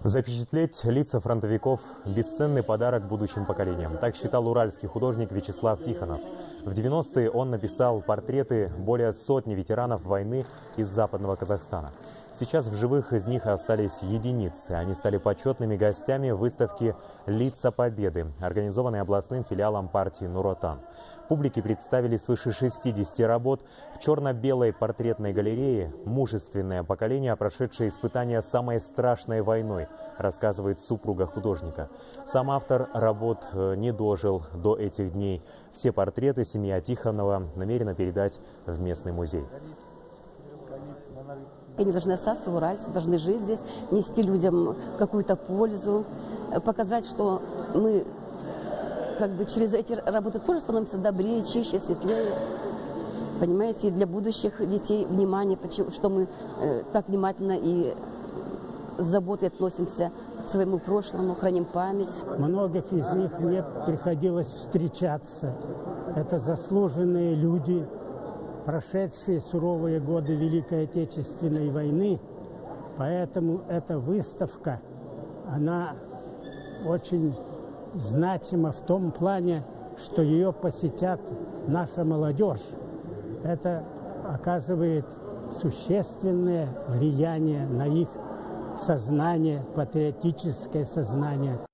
Запечатлеть лица фронтовиков – бесценный подарок будущим поколениям. Так считал уральский художник Вячеслав Тихонов. В 90-е он написал портреты более сотни ветеранов войны из Западного Казахстана. Сейчас в живых из них остались единицы. Они стали почетными гостями выставки «Лица Победы», организованной областным филиалом партии «Нур-Отан». Публике представили свыше 60 работ. В черно-белой портретной галерее мужественное поколение, прошедшее испытания самой страшной войной, рассказывает супруга художника. Сам автор работ не дожил до этих дней. Все портреты семья Тихонова намерена передать в местный музей. Они должны остаться в Уральце, должны жить здесь, нести людям какую-то пользу, показать, что мы через эти работы тоже становимся добрее, чище, светлее. Понимаете, и для будущих детей внимание, что мы так внимательно и с заботой относимся к своему прошлому, храним память. Многих из них мне приходилось встречаться. Это заслуженные люди, прошедшие суровые годы Великой Отечественной войны. Поэтому эта выставка, она очень значима в том плане, что ее посетят наша молодежь. Это оказывает существенное влияние на их сознание, патриотическое сознание.